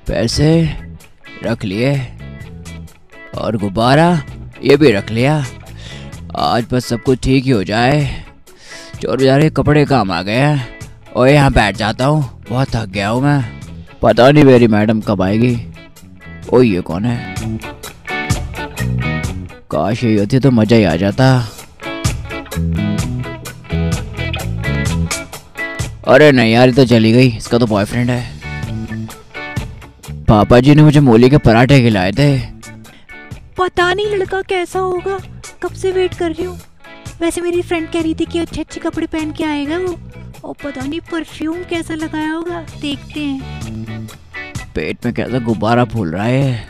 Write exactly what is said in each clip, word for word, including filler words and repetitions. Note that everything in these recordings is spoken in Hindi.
पैसे रख लिए और गुब्बारा ये भी रख लिया। आज बस सब कुछ ठीक ही हो जाए। चोर बेचारे कपड़े काम आ गए हैं और यहाँ बैठ जाता हूँ, बहुत थक गया हूँ मैं। पता नहीं मेरी मैडम कब आएगी। ओ ये कौन है? काश ये होती तो मजा ही आ जाता। अरे नहीं यार, ये तो चली गई, इसका तो बॉयफ्रेंड है। पापा जी ने मुझे मूली के पराठे खिलाए थे। पता नहीं लड़का कैसा होगा, कब से वेट कर रही हूँ। वैसे मेरी फ्रेंड कह रही थी कि अच्छे अच्छे कपड़े पहन के आएगा वो, और पता नहीं परफ्यूम कैसा लगाया होगा, देखते हैं। पेट में कैसा गुब्बारा फूल रहा है।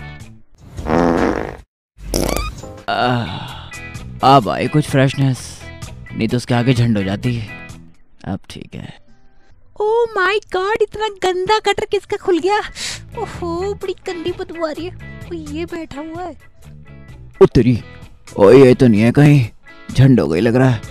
अब आई कुछ फ्रेशनेस, नहीं तो उसके आगे झंड हो जाती है। अब ठीक है। ओह माय गॉड, इतना गंदा कटर किसका खुल गया। ओहो बड़ी गंदी बदबू आ रही है। ओ, ये बैठा हुआ है। उतरी। ओ ये तो नहीं है कहीं, झंड हो गई लग रहा है।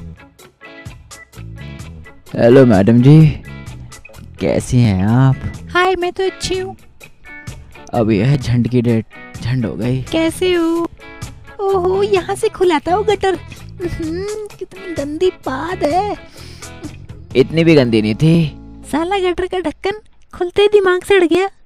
हेलो मैडम जी, कैसी हैं आप? हाय, मैं तो अच्छी हूँ। अब यह है झंड की डेट, झंड हो गई। कैसे हो? ओहो यहाँ से खुलाता हो गटर। कितनी गंदी बात है। इतनी भी गंदी नहीं थी। साला गटर का ढक्कन खुलते ही दिमाग सड़ गया।